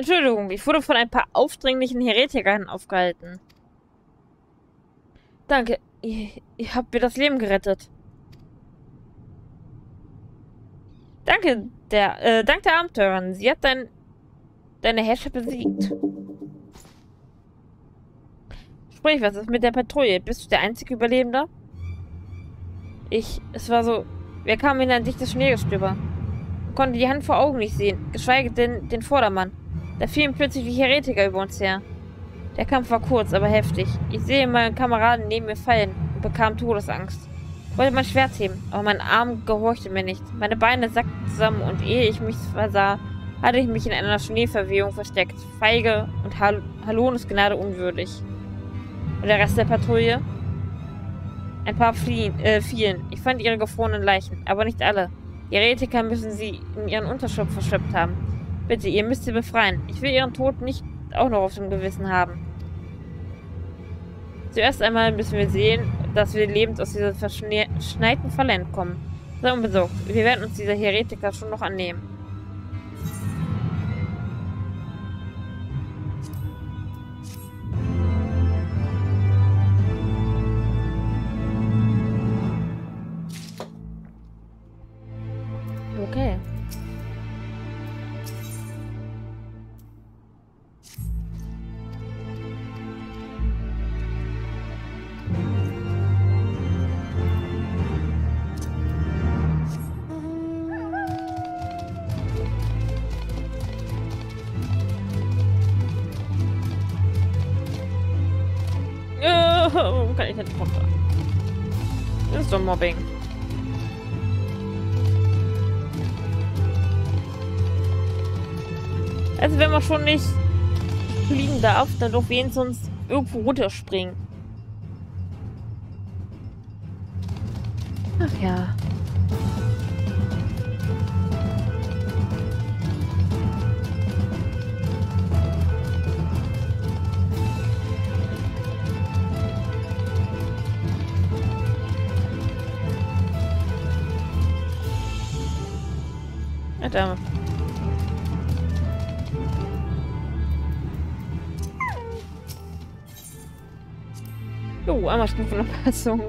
Entschuldigung, ich wurde von ein paar aufdringlichen Heretikern aufgehalten. Danke, ihr habt mir das Leben gerettet. Danke, dank der Abenteurerin. Sie hat deine Herrscher besiegt. Sprich, was ist mit der Patrouille? Bist du der einzige Überlebende? Es war so, wir kamen in ein dichtes Schneegestöber. Konnte die Hand vor Augen nicht sehen, geschweige denn den Vordermann. Da fielen plötzlich die Heretiker über uns her. Der Kampf war kurz, aber heftig. Ich sehe meinen Kameraden neben mir fallen und bekam Todesangst. Ich wollte mein Schwert heben, aber mein Arm gehorchte mir nicht. Meine Beine sackten zusammen und ehe ich mich versah, hatte ich mich in einer Schneeverwehung versteckt. Feige und Halones Gnade unwürdig. Und der Rest der Patrouille? Ein paar fielen. Ich fand ihre gefrorenen Leichen, aber nicht alle. Die Heretiker müssen sie in ihren Unterschlupf verschleppt haben. Bitte, ihr müsst sie befreien. Ich will ihren Tod nicht auch noch auf dem Gewissen haben. Zuerst einmal müssen wir sehen, dass wir lebend aus dieser verschneiten Falle entkommen. Sei unbesorgt. Wir werden uns dieser Heretiker schon noch annehmen. Okay. Warum kann ich nicht runter? Das ist doch Mobbing. Also wenn man schon nicht fliegen darf, dann doch wenigstens irgendwo runterspringen. Ach ja. Da. Jo, einmal Stufenanpassung.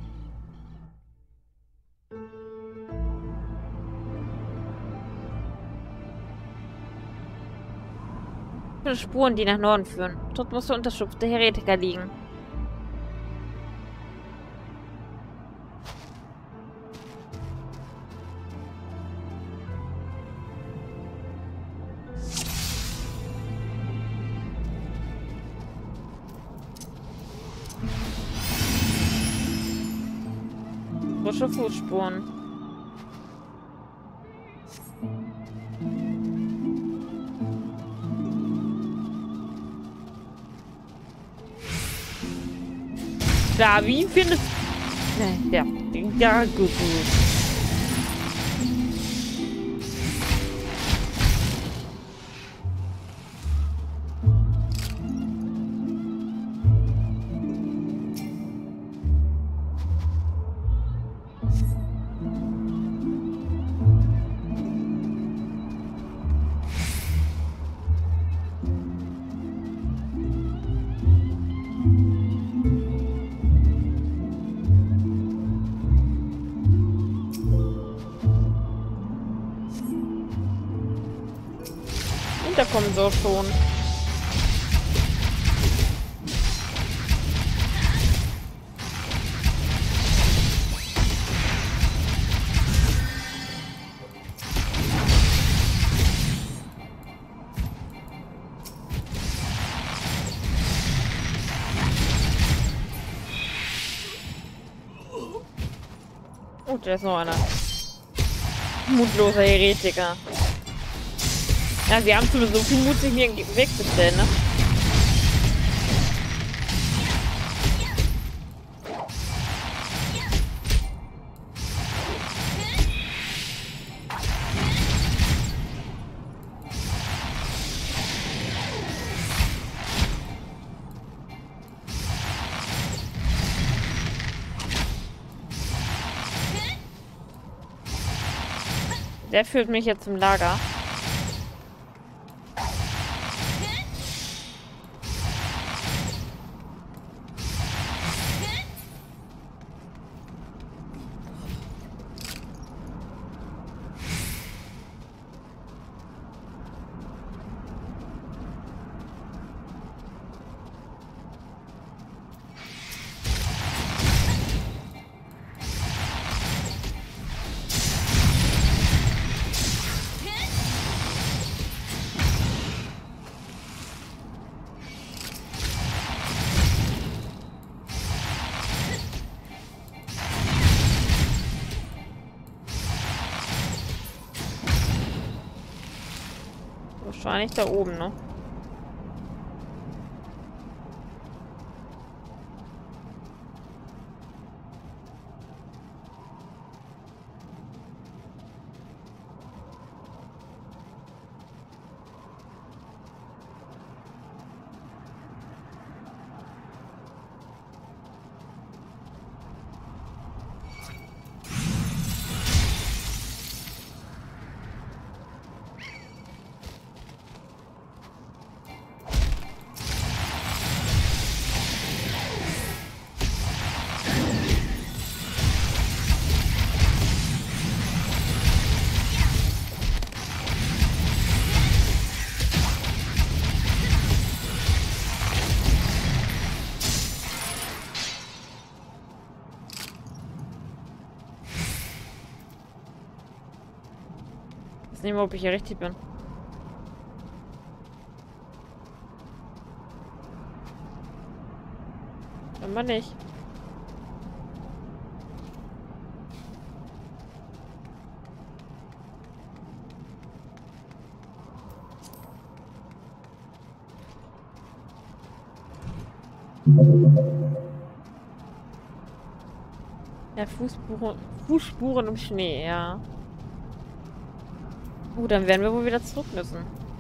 Spuren, die nach Norden führen. Dort muss der Unterschlupf der Heretiker liegen. Frische Fußspuren. Da, wie findest du... Ja, gut. Da kommen sie auch schon. Oh, da ist noch einer. Mutloser Heretiker. Ja, sie haben zumindest so viel Mut, sich mir wegzustellen, ne? Der führt mich jetzt zum Lager. Wahrscheinlich da oben, ne? Ich weiß nicht mehr, ob ich hier richtig bin. Immer nicht. Ja, Fußspuren im Schnee, ja. Dann werden wir wohl wieder zurück müssen.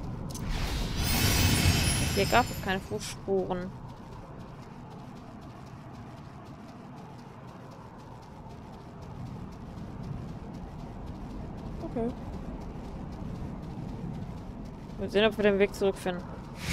Hier gab es keine Fußspuren. Okay. Mal sehen, ob wir den Weg zurückfinden.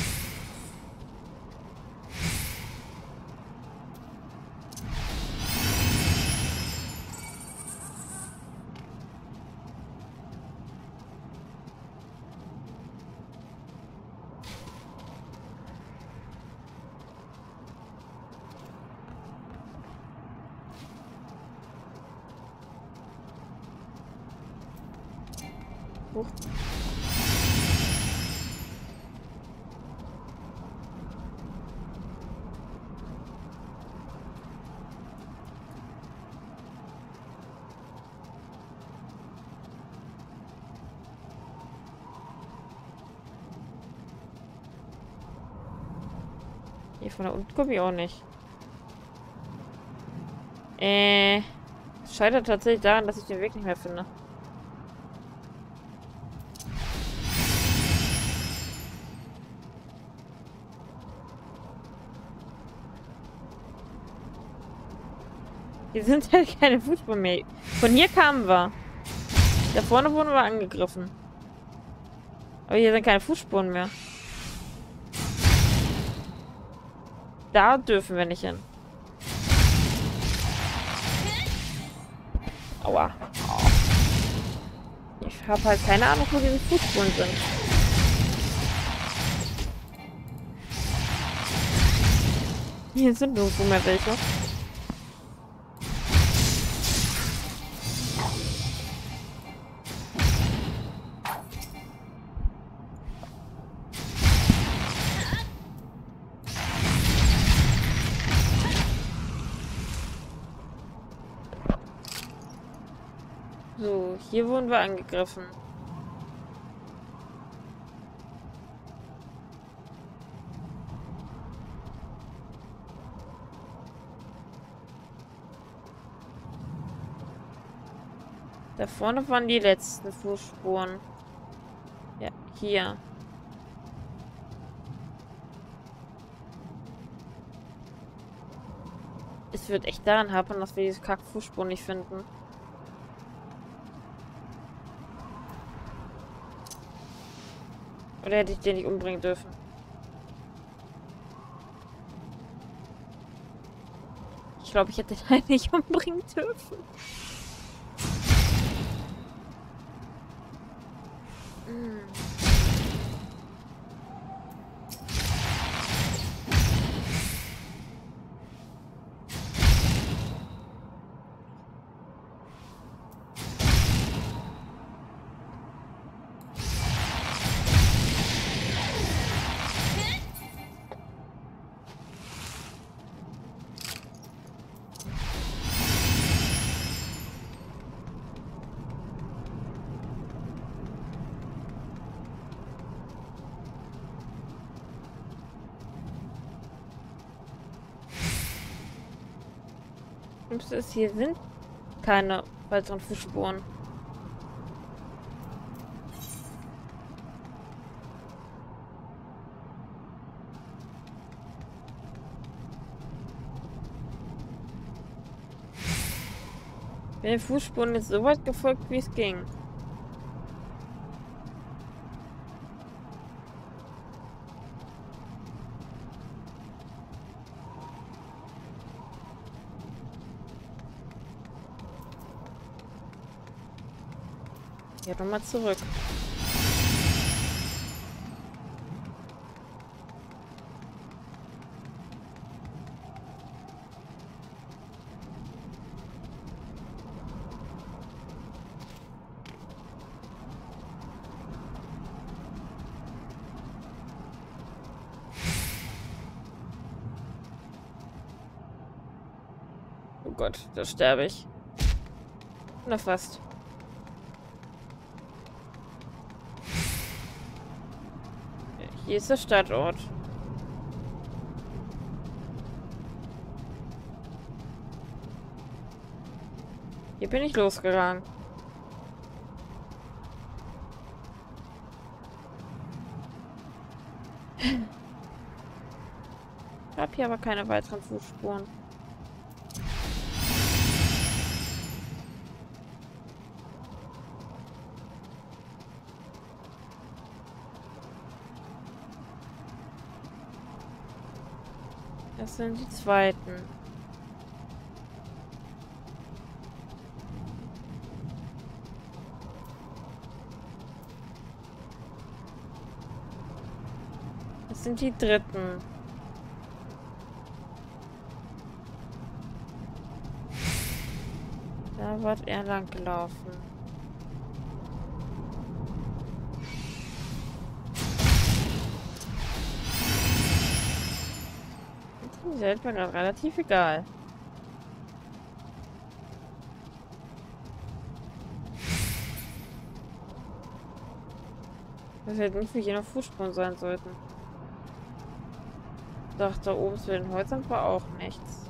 Huch. Hier von da unten komme ich auch nicht. Es scheitert tatsächlich daran, dass ich den Weg nicht mehr finde. Hier sind halt keine Fußspuren mehr. Von hier kamen wir. Da vorne wurden wir angegriffen. Aber hier sind keine Fußspuren mehr. Da dürfen wir nicht hin. Aua. Ich habe halt keine Ahnung, wo diese Fußspuren sind. Hier sind nirgendwo mehr welche. So, hier wurden wir angegriffen. Da vorne waren die letzten Fußspuren. Ja, hier. Es wird echt daran hapern, dass wir diese Kack-Fußspuren nicht finden. Oder hätte ich den nicht umbringen dürfen? Ich glaube, ich hätte den halt nicht umbringen dürfen. Schlimmste ist, hier sind keine weiteren Fußspuren. Ich bin den Fußspuren jetzt so weit gefolgt, wie es ging. Ja, nochmal zurück. Oh Gott, da sterbe ich. Na fast. Hier ist der Stadtort. Hier bin ich losgegangen. Ich habe hier aber keine weiteren Fußspuren. Das sind die zweiten. Das sind die dritten. Da wird er lang gelaufen. Die ist mir gerade relativ egal. Das hätte irgendwie hier noch Fußspuren sein sollten. Doch, da oben zu den Häusern war auch nichts.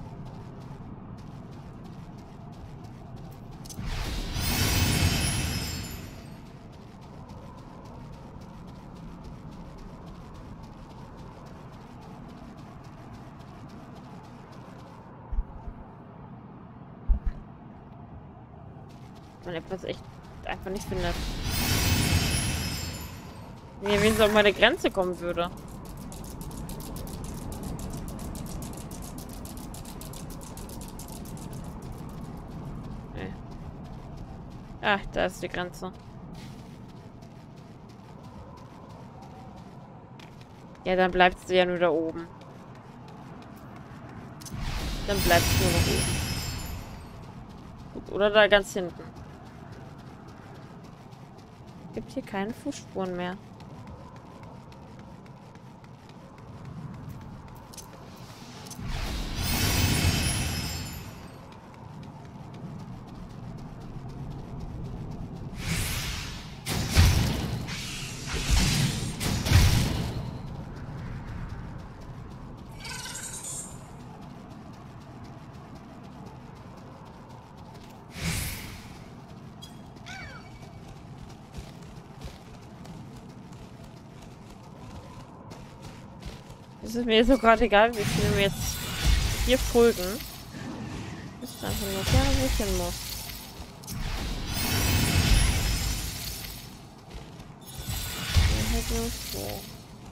Man etwas echt einfach nicht findet. Nee, wenn es auf meine Grenze kommen würde. Nee. Ah, da ist die Grenze. Ja, dann bleibst du ja nur da oben. Dann bleibst du nur noch oben. Gut, oder da ganz hinten. Gibt hier keine Fußspuren mehr. Es ist mir so gerade egal, wie viele mir jetzt hier folgen. Ich weiß einfach nur gerne, wo ich hin muss. Hier halt nur so.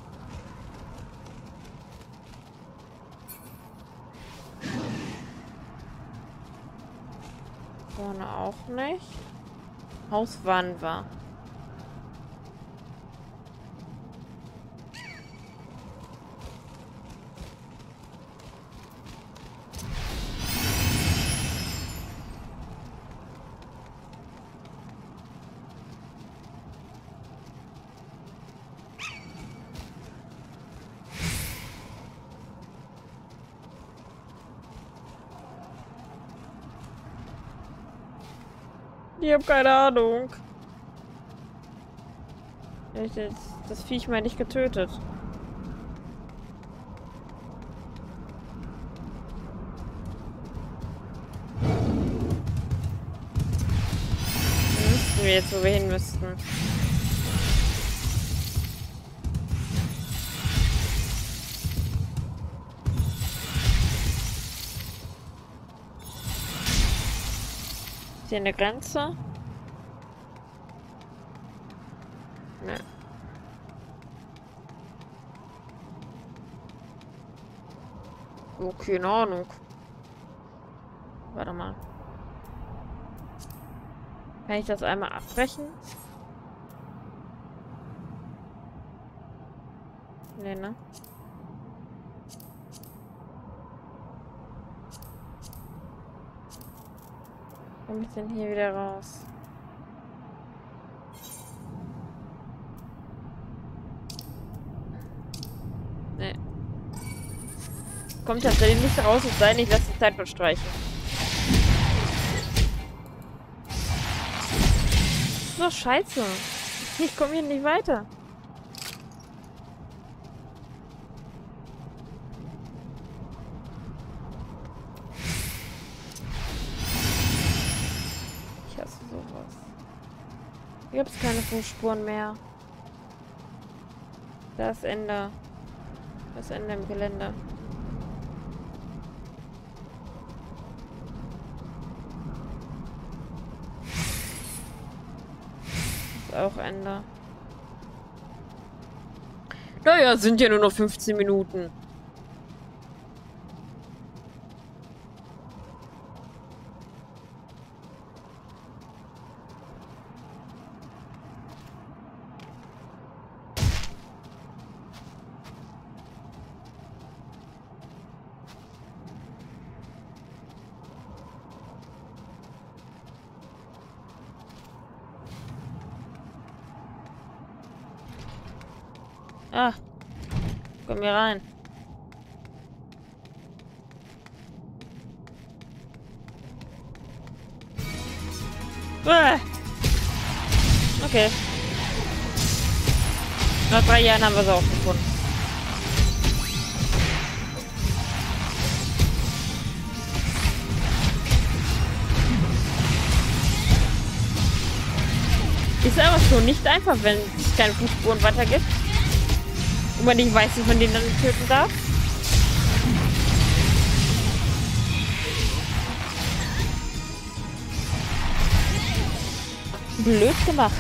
Vorne auch nicht. Haus Wanwa. Ich habe keine Ahnung. Ich hätte das Viech mal nicht getötet. wir jetzt, wo wir hin müssten. Ist hier eine Grenze? Ne. Oh, keine Ahnung. Warte mal. Kann ich das einmal abbrechen? Nee, ne? Komme ich denn hier wieder raus? Nee. Kommt tatsächlich nicht raus, es sei denn, ich lasse die Zeit verstreichen. So, scheiße. Ich komme hier nicht weiter. Ich hasse sowas. Hier gibt es keine Fußspuren mehr. Das Ende. Das Ende im Gelände. Auch Ende. Naja, sind ja nur noch 15 Minuten. Ah, komm hier rein. Okay. Nach 3 Jahren haben wir sie auch gefunden. Ist aber schon nicht einfach, wenn es keine Fußspuren weiter gibt. Und man nicht weiß, wie man den dann töten darf. Blöd gemacht.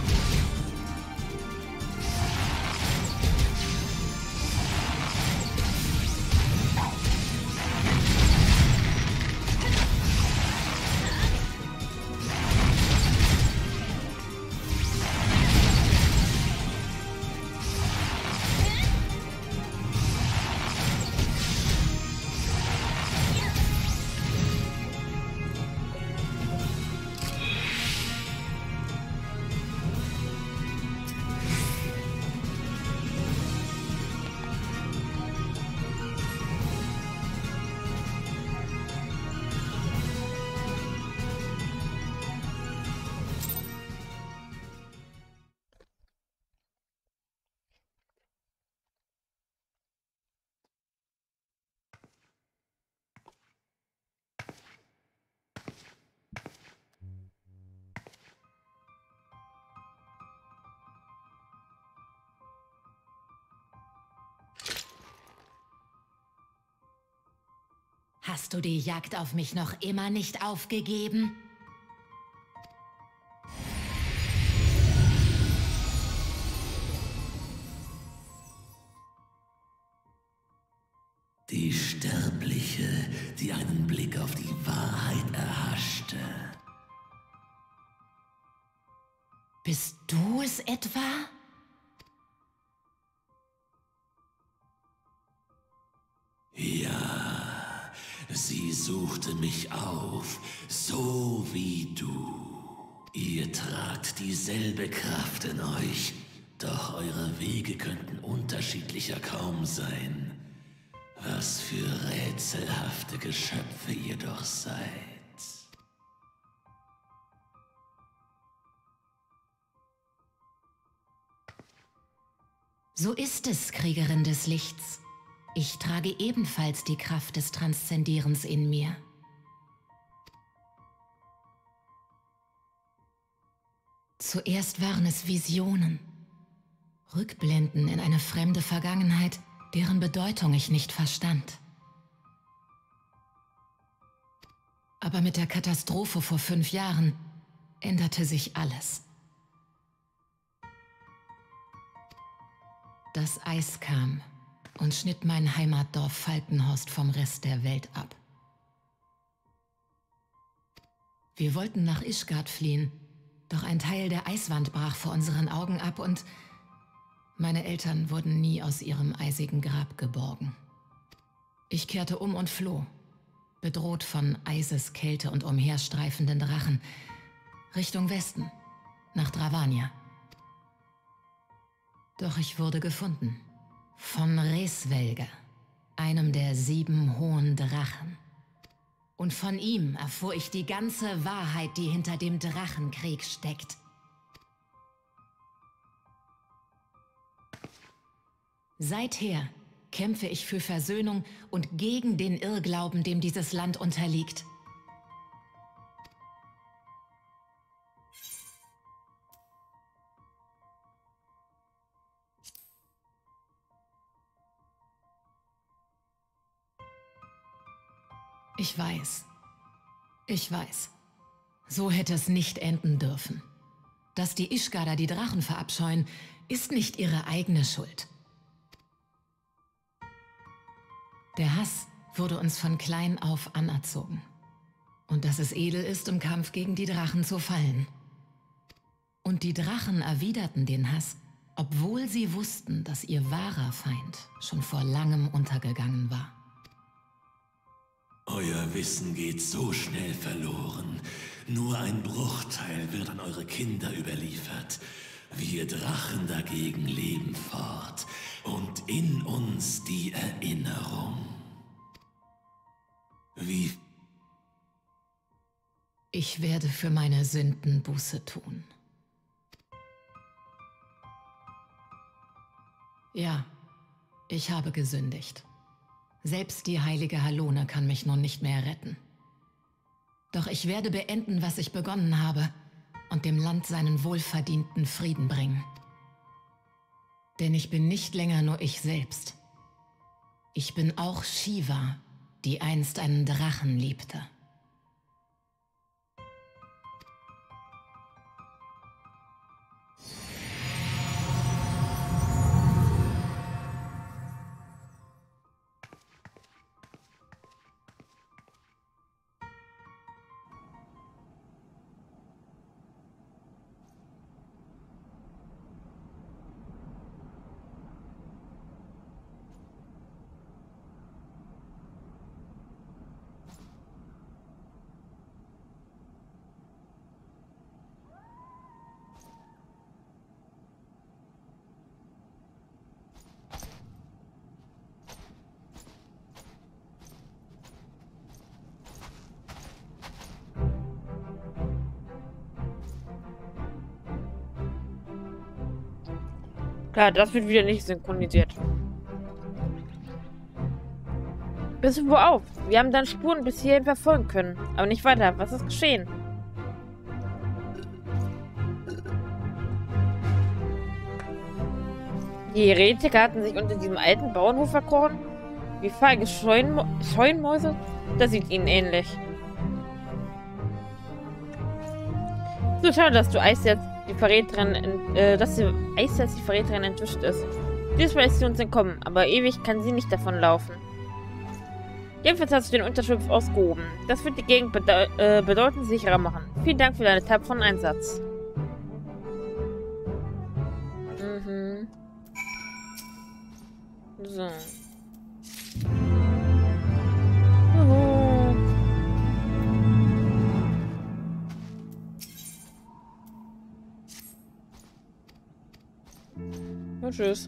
Hast du die Jagd auf mich noch immer nicht aufgegeben? Die Sterbliche, die einen Blick auf die Wahrheit erhaschte. Bist du es etwa? Ja, sie suchte mich auf, so wie du. Ihr tragt dieselbe Kraft in euch, doch eure Wege könnten unterschiedlicher kaum sein. Was für rätselhafte Geschöpfe ihr doch seid. So ist es, Kriegerin des Lichts. Ich trage ebenfalls die Kraft des Transzendierens in mir. Zuerst waren es Visionen. Rückblenden in eine fremde Vergangenheit, deren Bedeutung ich nicht verstand. Aber mit der Katastrophe vor 5 Jahren änderte sich alles. Das Eis kam und schnitt mein Heimatdorf Falkenhorst vom Rest der Welt ab. Wir wollten nach Ishgard fliehen, doch ein Teil der Eiswand brach vor unseren Augen ab und meine Eltern wurden nie aus ihrem eisigen Grab geborgen. Ich kehrte um und floh, bedroht von Eiseskälte und umherstreifenden Drachen, Richtung Westen, nach Dravania. Doch ich wurde gefunden. Von Resvelge, einem der 7 hohen Drachen. Und von ihm erfuhr ich die ganze Wahrheit, die hinter dem Drachenkrieg steckt. Seither kämpfe ich für Versöhnung und gegen den Irrglauben, dem dieses Land unterliegt. Ich weiß. So hätte es nicht enden dürfen. Dass die Ishgarder die Drachen verabscheuen, ist nicht ihre eigene Schuld. Der Hass wurde uns von klein auf anerzogen. Und dass es edel ist, im Kampf gegen die Drachen zu fallen. Und die Drachen erwiderten den Hass, obwohl sie wussten, dass ihr wahrer Feind schon vor langem untergegangen war. Euer Wissen geht so schnell verloren. Nur ein Bruchteil wird an eure Kinder überliefert. Wir Drachen dagegen leben fort. Und in uns die Erinnerung. Wie? Ich werde für meine Sünden Buße tun. Ja, ich habe gesündigt. Selbst die heilige Halone kann mich nun nicht mehr retten. Doch ich werde beenden, was ich begonnen habe, und dem Land seinen wohlverdienten Frieden bringen. Denn ich bin nicht länger nur ich selbst. Ich bin auch Shiva, die einst einen Drachen liebte. Klar, das wird wieder nicht synchronisiert. Bis wo auf? Wir haben dann Spuren bis hierhin verfolgen können. Aber nicht weiter. Was ist geschehen? Die Heretiker hatten sich unter diesem alten Bauernhof verkrochen? Wie feige Scheunenmäuse? Das sieht ihnen ähnlich. So schade, dass du Eis jetzt die Verräterin, die Verräterin entwischt ist. Diesmal ist sie uns entkommen, aber ewig kann sie nicht davonlaufen. Jedenfalls hast du den Unterschlupf ausgehoben. Das wird die Gegend bedeutend sicherer machen. Vielen Dank für deinen tapferen Einsatz. Mhm. So. Juhu. Und tschüss.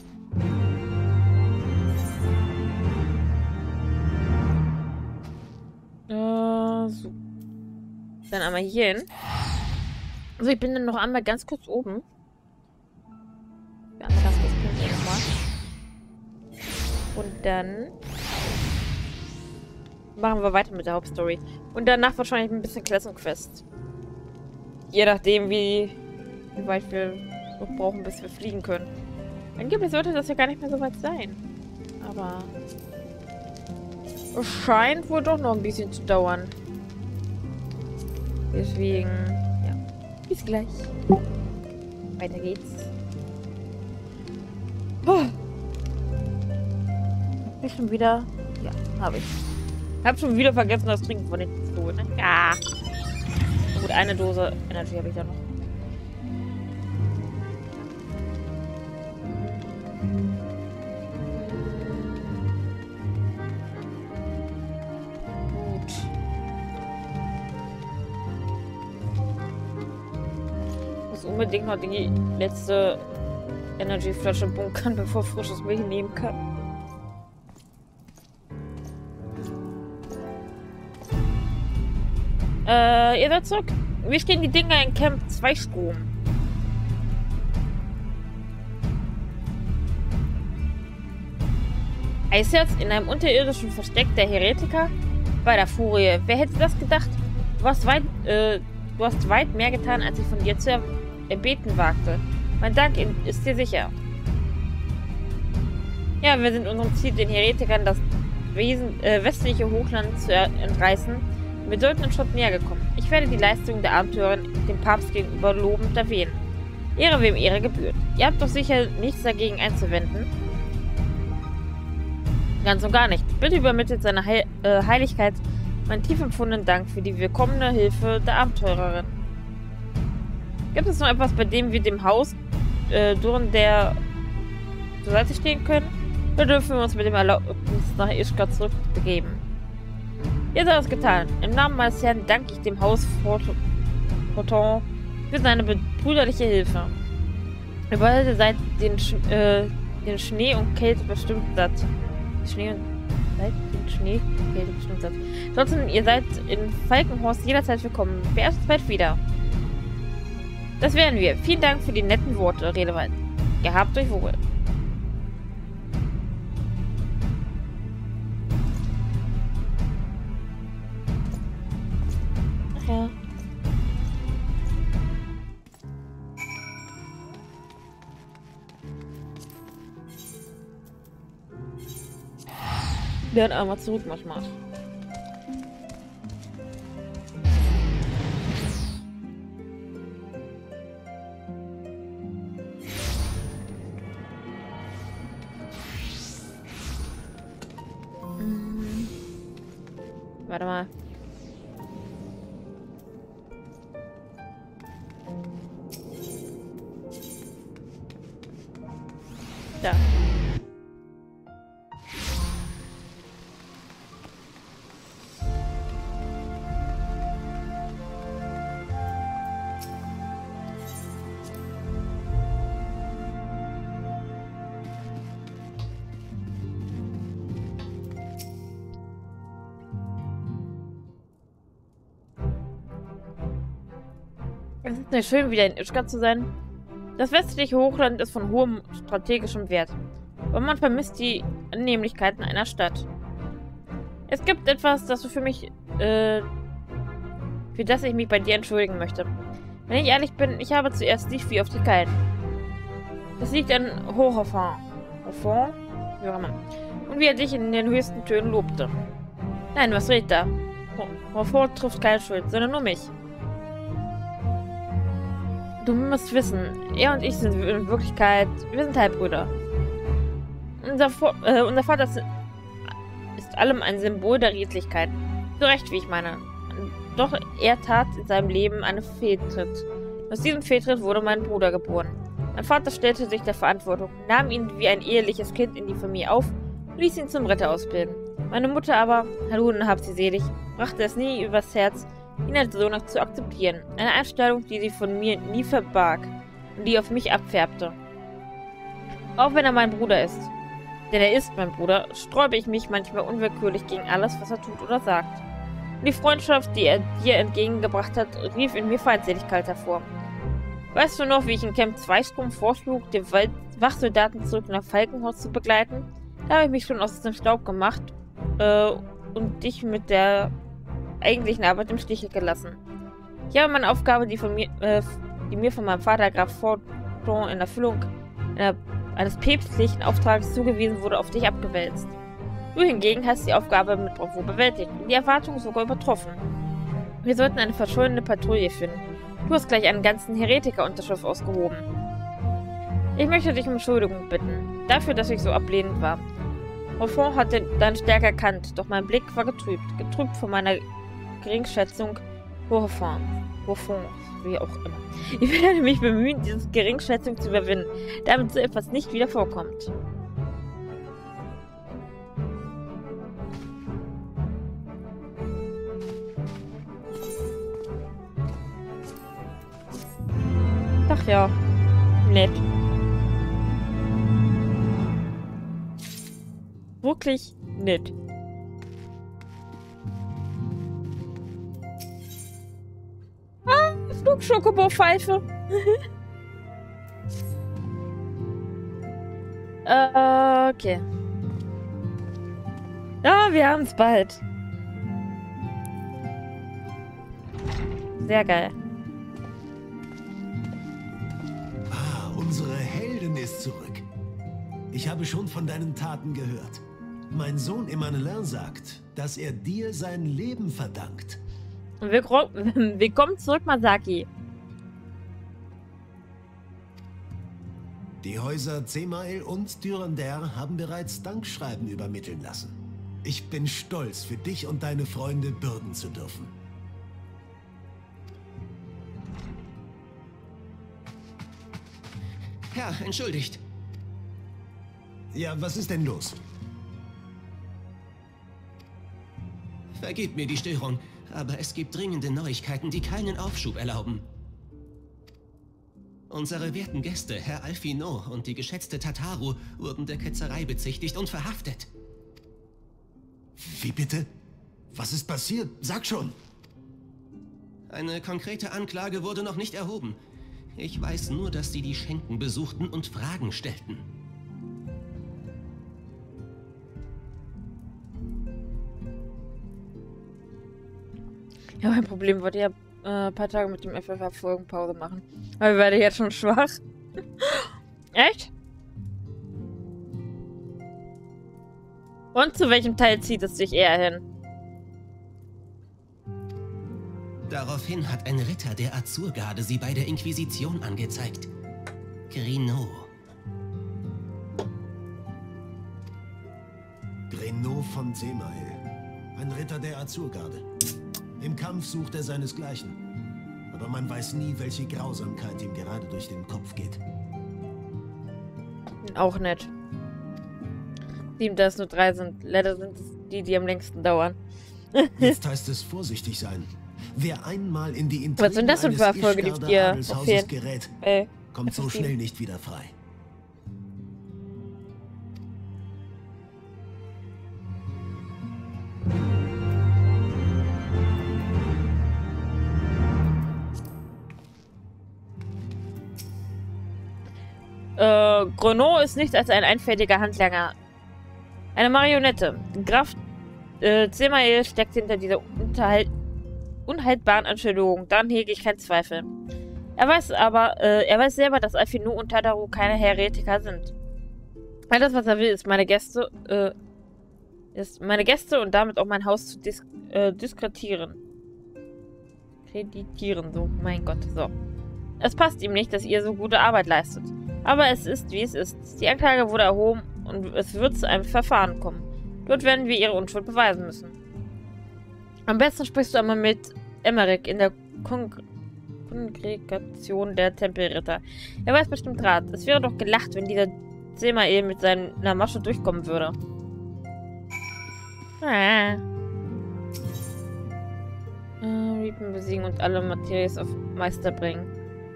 So. Dann einmal hier hin. Also ich bin dann noch einmal ganz kurz oben. Ganz kurz nochmal. Und dann machen wir weiter mit der Hauptstory. Und danach wahrscheinlich ein bisschen Classroom Quest. Je nachdem, wie wie weit wir noch brauchen, bis wir fliegen können. Angeblich sollte das ja gar nicht mehr so weit sein. Aber es scheint wohl doch noch ein bisschen zu dauern. Deswegen, ja, bis gleich. Weiter geht's. Oh. Hab ich schon wieder? Ja, habe ich. Hab schon wieder vergessen, das Trinken von den zu holen, ne? Ja. Gut, eine Dose Energy habe ich da noch. Gut. Ich muss unbedingt noch die letzte Energy-Flasche bunkern, bevor frisches Milch nehmen kann. Ihr seid zurück. Wie stehen die Dinger in Camp 2 Strom? Eisherz in einem unterirdischen Versteck der Heretiker? Bei der Furie. Wer hätte das gedacht? Du hast weit mehr getan, als ich von dir zu erbeten wagte. Mein Dank ist dir sicher. Ja, wir sind unserem Ziel, den Heretikern das westliche Hochland zu entreißen. Wir sollten einen Schritt näher gekommen. Ich werde die Leistung der Abenteurerin dem Papst gegenüber lobend erwähnen. Ehre wem Ehre gebührt. Ihr habt doch sicher nichts dagegen einzuwenden. Ganz und gar nicht. Bitte übermittelt seiner Heiligkeit meinen tief empfundenen Dank für die willkommene Hilfe der Abenteurerin. Gibt es noch etwas, bei dem wir dem Haus Duren der zur Seite stehen können? Oder dürfen wir uns mit dem Erlaubnis nach Ishgard zurückbegeben? Ihr seid es getan. Im Namen meines Herrn danke ich dem Haus Forton für seine brüderliche Hilfe. Ihr beide seid den Schnee und Kälte bestimmt satt. Trotzdem, ihr seid in Falkenhorst jederzeit willkommen. Beerbt bald wieder. Das wären wir. Vielen Dank für die netten Worte, Redewald. Gehabt euch wohl. Ach ja. Dann einmal zurück manchmal. Warte mal. Da. Es ist nicht schön, wieder in Ishgard zu sein. Das westliche Hochland ist von hohem strategischem Wert, aber man vermisst die Annehmlichkeiten einer Stadt. Es gibt etwas, das du für das ich mich bei dir entschuldigen möchte. Wenn ich ehrlich bin, ich habe zuerst dich wie auf die Kalten. Das liegt an Hochhoffon. Hoffon? Wie auch immer. Und wie er dich in den höchsten Tönen lobte. Nein, was redet da? Hoffon trifft keine Schuld, sondern nur mich. Du musst wissen, er und ich sind in Wirklichkeit, wir sind Halbbrüder. Unser Vater ist allem ein Symbol der Redlichkeit. So recht, wie ich meine. Doch er tat in seinem Leben einen Fehltritt. Aus diesem Fehltritt wurde mein Bruder geboren. Mein Vater stellte sich der Verantwortung, nahm ihn wie ein eheliches Kind in die Familie auf und ließ ihn zum Ritter ausbilden. Meine Mutter aber, Hallunen hab sie selig, brachte es nie übers Herz, ihn als Sohn zu akzeptieren. Eine Einstellung, die sie von mir nie verbarg und die auf mich abfärbte. Auch wenn er mein Bruder ist, denn er ist mein Bruder, sträube ich mich manchmal unwillkürlich gegen alles, was er tut oder sagt. Und die Freundschaft, die er dir entgegengebracht hat, rief in mir Feindseligkeit hervor. Weißt du noch, wie ich in Camp 2 Strom vorschlug, den Wachsoldaten zurück nach Falkenhorst zu begleiten? Da habe ich mich schon aus dem Staub gemacht und dich mit der eigentlichen Arbeit im Stich gelassen. Ich habe meine Aufgabe, die die mir von meinem Vater Graf Forton in Erfüllung eines päpstlichen Auftrags zugewiesen wurde, auf dich abgewälzt. Du hingegen hast die Aufgabe mit Bravour bewältigt und die Erwartungen sogar übertroffen. Wir sollten eine verschuldende Patrouille finden. Du hast gleich einen ganzen Heretiker-Unterschrift ausgehoben. Ich möchte dich um Entschuldigung bitten, dafür, dass ich so ablehnend war. Hoffon hatte deine Stärke erkannt, doch mein Blick war getrübt von meiner Geringschätzung Hoffon, wie auch immer. Ich werde mich bemühen, diese Geringschätzung zu überwinden, damit so etwas nicht wieder vorkommt. Ach ja, nett. Wirklich nett. Ah, Flugschokobau-Pfeife. Okay. Ja, wir haben es bald. Sehr geil. Unsere Heldin ist zurück. Ich habe schon von deinen Taten gehört. Mein Sohn Emmanuel sagt, dass er dir sein Leben verdankt. Willkommen zurück, Masaki. Die Häuser Zemael und Dürender haben bereits Dankschreiben übermitteln lassen. Ich bin stolz, für dich und deine Freunde bürden zu dürfen. Herr, entschuldigt. Ja, was ist denn los? Vergebt mir die Störung, aber es gibt dringende Neuigkeiten, die keinen Aufschub erlauben. Unsere werten Gäste, Herr Alphinaud und die geschätzte Tataru, wurden der Ketzerei bezichtigt und verhaftet. Wie bitte? Was ist passiert? Sag schon! Eine konkrete Anklage wurde noch nicht erhoben. Ich weiß nur, dass sie die Schenken besuchten und Fragen stellten. Ja, mein Problem wollte ja ein paar Tage mit dem FFH-Folgen Pause machen. Aber ich werde jetzt schon schwach. Echt? Und zu welchem Teil zieht es sich eher hin? Daraufhin hat ein Ritter der Azurgarde sie bei der Inquisition angezeigt. Grino. Grino von Zemael. Ein Ritter der Azurgarde. Im Kampf sucht er seinesgleichen. Aber man weiß nie, welche Grausamkeit ihm gerade durch den Kopf geht. Auch nett. 7, da es nur 3 sind. Leider sind es die, die am längsten dauern. Jetzt heißt es vorsichtig sein. Wer einmal in die Was sind das denn für Erfolge, die dir fehlen? gerät, kommt so schnell nicht wieder frei. Greno ist nichts als ein einfältiger Handlanger. Eine Marionette. Graf Zemael steckt hinter dieser unhaltbaren Anschuldigungen. Daran hege ich keinen Zweifel. Er weiß selber, dass Alphinaud und Tataru keine Heretiker sind. Alles, was er will, ist meine Gäste und damit auch mein Haus zu diskreditieren. So, mein Gott, so. Es passt ihm nicht, dass ihr so gute Arbeit leistet. Aber es ist, wie es ist. Die Anklage wurde erhoben und es wird zu einem Verfahren kommen. Dort werden wir ihre Unschuld beweisen müssen. Am besten sprichst du einmal mit Emmerich in der Kongregation der Tempelritter. Er weiß bestimmt Rat. Es wäre doch gelacht, wenn dieser Zemael mit seiner Masche durchkommen würde. Reapen besiegen und alle Materies auf Meister bringen.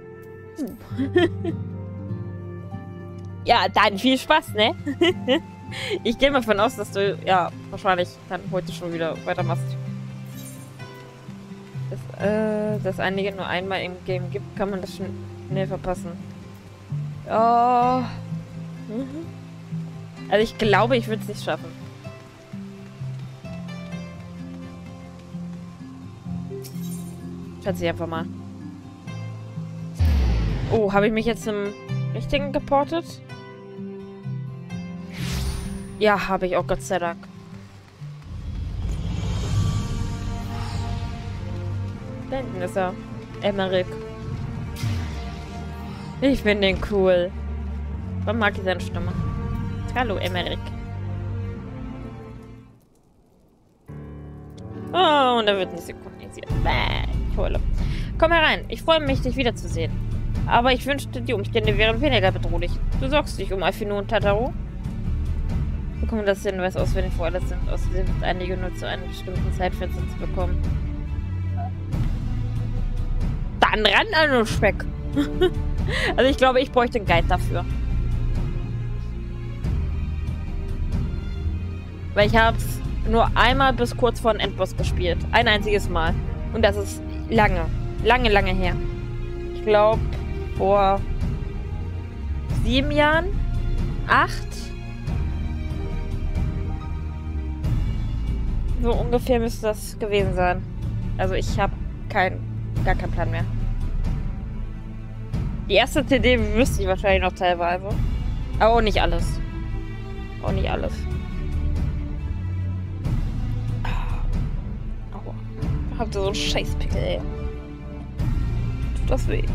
Ja, dann viel Spaß, ne? Ich gehe mal davon aus, dass du, ja, wahrscheinlich dann heute schon wieder weitermachst. Dass einige nur einmal im Game gibt, kann man das schon schnell verpassen. Oh. Also ich glaube, ich würde es nicht schaffen. Schätze ich einfach mal. Oh, habe ich mich jetzt im Richtigen geportet? Ja, habe ich auch, Gott sei Dank. Da hinten ist er. Emmerich. Ich finde den cool. Warum mag ich seine Stimme? Hallo, Emmerich. Oh, und da wird nicht synchronisiert. Ich heule. Komm herein. Ich freue mich, dich wiederzusehen. Aber ich wünschte, die Umstände wären weniger bedrohlich. Du sorgst dich um Alphinaud und Tataru? Wir kommen das Hinweis auswendig vor, alles sind. Außerdem sind einige nur zu einem bestimmten Zeitfenster zu bekommen. Dann ran an den Speck. Also ich glaube, ich bräuchte einen Guide dafür. Weil ich habe es nur einmal bis kurz vor den Endboss gespielt. Ein einziges Mal. Und das ist lange. Lange, lange her. Ich glaube, vor 7 Jahren? 8? So ungefähr müsste das gewesen sein. Also ich habe gar keinen Plan mehr. Die erste CD wüsste ich wahrscheinlich noch teilweise. Aber auch nicht alles. Auch nicht alles. Aua. Habt ihr so einen Scheißpickel, ey. Tut das weh.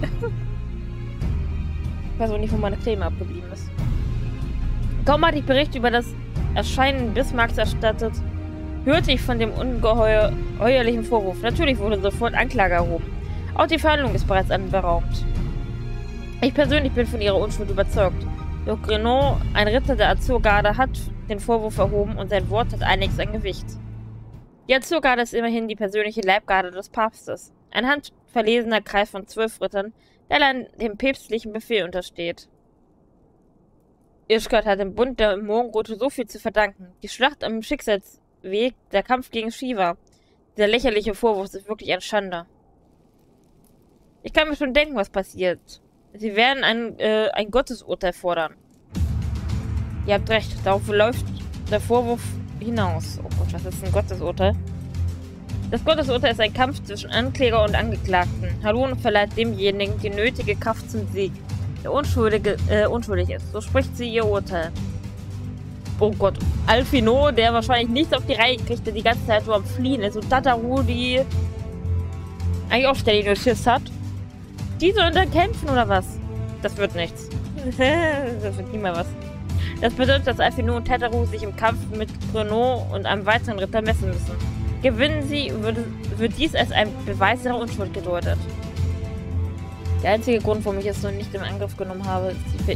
Ich weiß auch nicht, wo meine Creme abgeblieben ist. Kaum hatte ich Bericht über das Erscheinen Bismarcks erstattet, hörte ich von dem ungeheuerlichen Vorwurf. Natürlich wurde sofort Anklage erhoben. Auch die Verhandlung ist bereits anberaumt. Ich persönlich bin von ihrer Unschuld überzeugt. Doch Grenon, ein Ritter der Azurgarde, hat den Vorwurf erhoben und sein Wort hat einiges an Gewicht. Die Azurgarde ist immerhin die persönliche Leibgarde des Papstes. Ein handverlesener Kreis von 12 Rittern, der allein dem päpstlichen Befehl untersteht. Ishgard hat dem Bund der Morgenröte so viel zu verdanken. Die Schlacht am Schicksalsweg, der Kampf gegen Shiva. Dieser lächerliche Vorwurf ist wirklich eine Schande. Ich kann mir schon denken, was passiert. Sie werden ein Gottesurteil fordern. Ihr habt recht, darauf läuft der Vorwurf hinaus. Oh Gott, was ist ein Gottesurteil? Das Gottesurteil ist ein Kampf zwischen Ankläger und Angeklagten. Halon verleiht demjenigen die nötige Kraft zum Sieg, der unschuldig ist. So spricht sie ihr Urteil. Oh Gott, Alphinaud, der wahrscheinlich nichts auf die Reihe kriegt, der die ganze Zeit so am Fliehen ist. Und Tataru, die eigentlich auch ständig nur Schiss hat. Die sollen dann kämpfen, oder was? Das wird nichts. Das wird nie mal was. Das bedeutet, dass Alphinaud und Tataru sich im Kampf mit Grenon und einem weiteren Ritter messen müssen. Gewinnen sie, wird dies als ein Beweis ihrer Unschuld gedeutet. Der einzige Grund, warum ich es noch nicht in Angriff genommen habe, ist die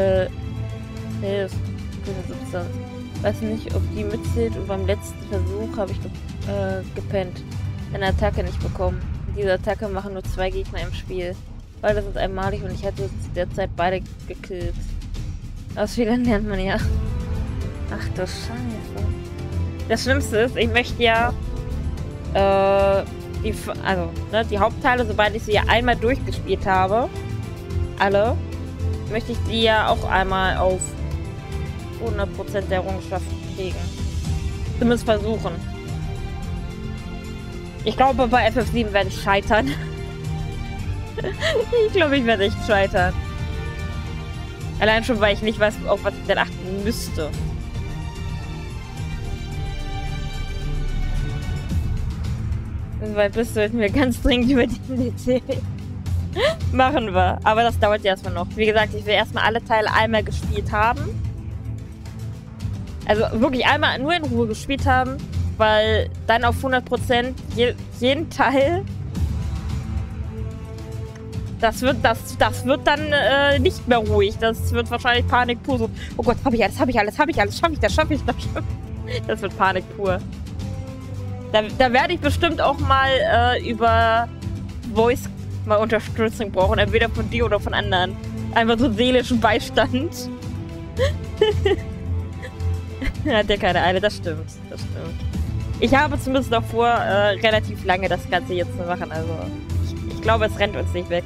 Substanz. Weiß nicht, ob die mitzählt, und beim letzten Versuch habe ich gepennt. Eine Attacke nicht bekommen. Diese Attacke machen nur 2 Gegner im Spiel. Beide sind einmalig und ich hatte zu der Zeit beide gekillt. Aus Fehlern lernt man ja. Ach du Scheiße. Das Schlimmste ist, ich möchte ja die Hauptteile, sobald ich sie ja einmal durchgespielt habe, alle, möchte ich die ja auch einmal auf 100% der Errungenschaften kriegen. Zumindest versuchen. Ich glaube, bei FF7 werde ich scheitern. Ich glaube, ich werde echt scheitern. Allein schon, weil ich nicht weiß, auf was ich dann achten müsste. Weil bis sollten wir ganz dringend über die DLC machen wir. Aber das dauert ja erstmal noch. Wie gesagt, ich will erstmal alle Teile einmal gespielt haben. Also wirklich einmal nur in Ruhe gespielt haben. Weil dann auf 100% jeden Teil... Das wird dann nicht mehr ruhig. Das wird wahrscheinlich Panik pur. So, oh Gott, schaffe ich alles. Schaffe ich das. Das wird Panik pur. Da werde ich bestimmt auch mal über Voice mal Unterstützung brauchen. Entweder von dir oder von anderen. Einfach so seelischen Beistand. Hat ja keine Eile, das stimmt. Ich habe zumindest noch vor, relativ lange das Ganze jetzt zu machen. Also ich glaube, es rennt uns nicht weg.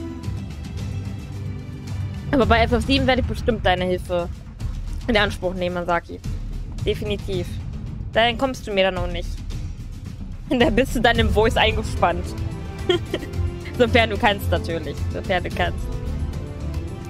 Aber bei FF7 werde ich bestimmt deine Hilfe in Anspruch nehmen, Masaki. Definitiv. Dann kommst du mir dann noch nicht. Da bist du dann im Voice eingespannt. Sofern du kannst, natürlich. Sofern du kannst.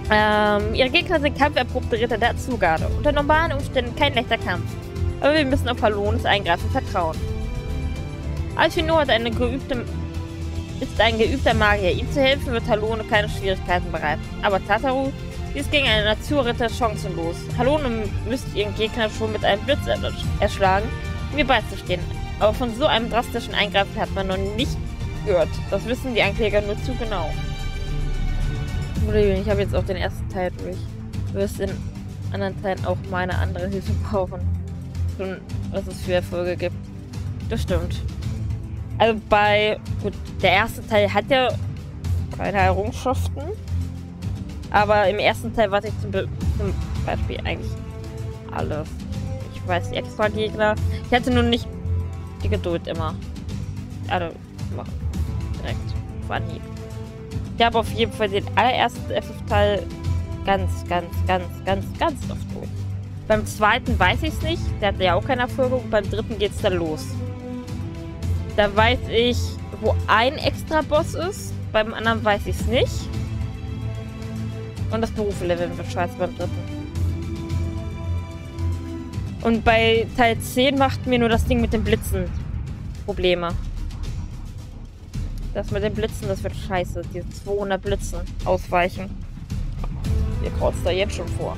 Ihre Gegner sind kampferprobte Ritter der Azugarde. Unter normalen Umständen kein leichter Kampf. Aber wir müssen auf Halones Eingreifen vertrauen. Alphino ist ein geübter Magier. Ihm zu helfen wird Halone keine Schwierigkeiten bereiten. Aber Tataru ist gegen einen Naturritter chancenlos. Halone müsste ihren Gegner schon mit einem Blitz erschlagen, um ihr beizustehen. Aber von so einem drastischen Eingreifen hat man noch nicht gehört. Das wissen die Ankläger nur zu genau. Ich habe jetzt auch den ersten Teil durch. Du wirst in anderen Teilen auch meine andere Hilfe brauchen. Schon, was es für Erfolge gibt. Das stimmt. Also gut, der erste Teil hat ja keine Errungenschaften. Aber im ersten Teil weiß ich zum Beispiel eigentlich alles. Ich weiß die extra Gegner. Ich hatte nur nicht die Geduld immer. Also, machen. Direkt. Auf Anhieb. Ich habe auf jeden Fall den allerersten FF-Teil ganz oft durch. Beim zweiten weiß ich es nicht. Der hatte ja auch keine Erfolge. Und beim dritten geht es dann los. Da weiß ich, wo ein extra Boss ist. Beim anderen weiß ich es nicht. Und das Berufe-Leveln wird scheiße beim dritten. Und bei Teil 10 macht mir nur das Ding mit den Blitzen Probleme. Das mit den Blitzen, das wird scheiße. Diese 200 Blitzen ausweichen. Ihr kraut's da jetzt schon vor.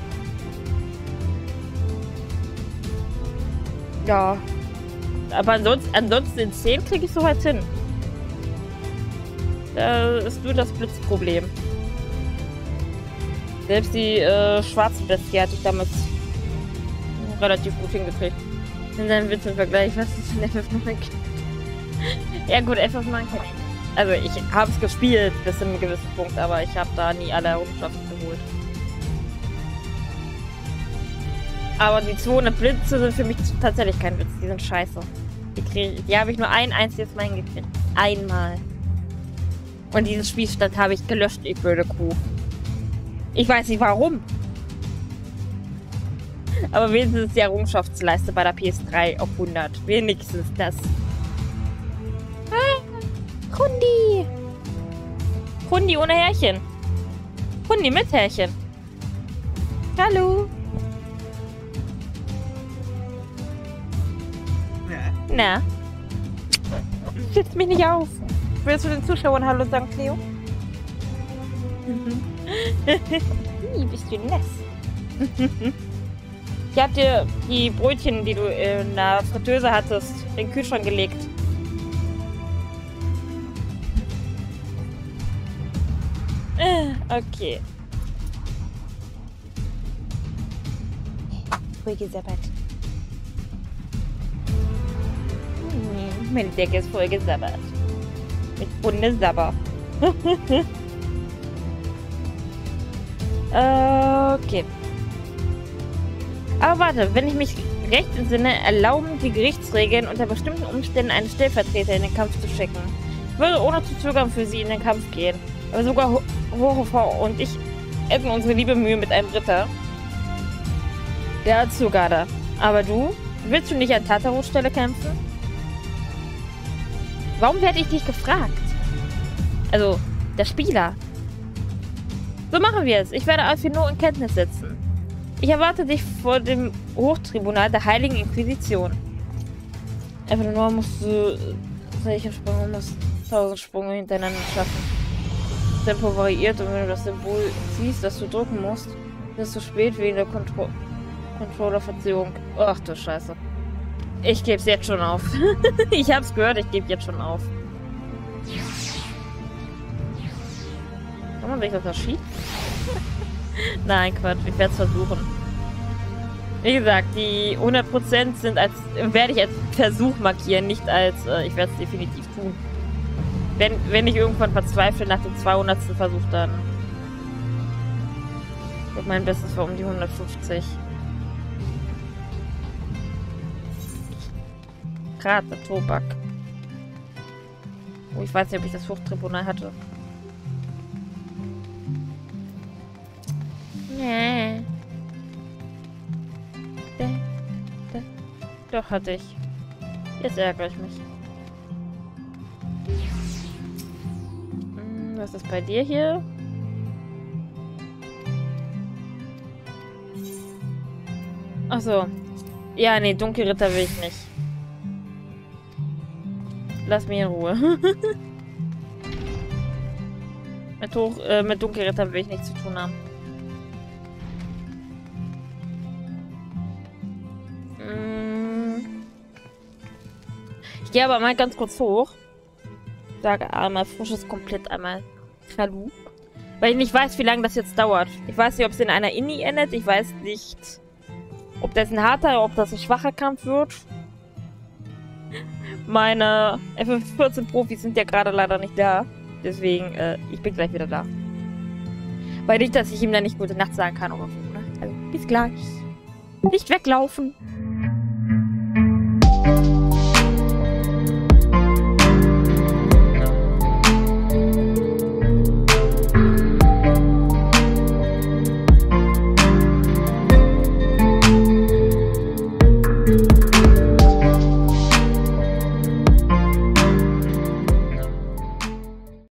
Ja. Aber ansonsten in 10 kriege ich soweit hin. Da ist nur das Blitzproblem. Selbst die schwarze Bestie hatte ich damals relativ gut hingekriegt. Und dann Witz im Vergleich, was ist denn FF9? Ja gut, FF9 kann ich. Also ich habe es gespielt bis zu einem gewissen Punkt, aber ich habe da nie alle Errungenschaften geholt. Aber die 200 Blitze sind für mich tatsächlich kein Witz, die sind scheiße. Die habe ich nur ein einziges Mal hingekriegt. Einmal. Und diesen Spielstand habe ich gelöscht, ich blöde Kuh. Ich weiß nicht warum. Aber wenigstens die Errungenschaftsleiste bei der PS3 auf 100. Wenigstens das. Ah, Hundi. Hundi ohne Härchen. Hundi mit Härchen. Hallo. Na? Schützt mich nicht auf. Willst du den Zuschauern Hallo sagen, Cleo? Bist du nass? Ich hab dir die Brötchen, die du in der Fritteuse hattest, in den Kühlschrank gelegt. Okay. Ruhig gesabbert. Meine Decke ist voll gesabbert. Mit Bundesabber. Okay. Aber warte, wenn ich mich recht entsinne, erlauben die Gerichtsregeln unter bestimmten Umständen einen Stellvertreter in den Kampf zu schicken. Ich würde ohne zu zögern für sie in den Kampf gehen. Aber sogar Hohofor und ich hätten unsere liebe Mühe mit einem Ritter. Der Azugarde. Aber du? Willst du nicht an Tatarus Stelle kämpfen? Warum werde ich dich gefragt? Also, der Spieler. So machen wir es. Ich werde Alphino in Kenntnis setzen. Ich erwarte dich vor dem Hochtribunal der Heiligen Inquisition. Einfach nur musst du solche Sprünge, musst 1000 Sprünge hintereinander schaffen. Das Tempo variiert und wenn du das Symbol siehst, das du drücken musst, ist es zu spät wegen der Controller-Verzögerung. Ach du Scheiße. Ich geb's jetzt schon auf. Ich hab's gehört, ich gebe jetzt schon auf. Kann man sich das verschiebt? Nein, Quatsch, ich werde es versuchen. Wie gesagt, die 100% sind werde ich als Versuch markieren, nicht als, ich werde es definitiv tun. Wenn ich irgendwann verzweifle nach dem 200. Versuch, dann wird mein Bestes war um die 150. Krater Tobak. Oh, ich weiß nicht, ob ich das Hochtribunal hatte. Nee. Doch, hatte ich. Jetzt ärgere ich mich. Was ist bei dir hier? Achso. Ja, nee, Dunkelritter will ich nicht. Lass mich in Ruhe. Mit Dunkelritter will ich nichts zu tun haben. Ich gehe aber mal ganz kurz hoch. Sage einmal frisches komplett, einmal Hallo. Weil ich nicht weiß, wie lange das jetzt dauert. Ich weiß nicht, ob es in einer Inni endet. Ich weiß nicht, ob das ein harter oder ob das ein schwacher Kampf wird. Meine FF14-Profis sind ja gerade leider nicht da. Deswegen, ich bin gleich wieder da. Weil nicht, dass ich ihm dann nicht gute Nacht sagen kann oder so, ne? Also, bis gleich. Nicht weglaufen.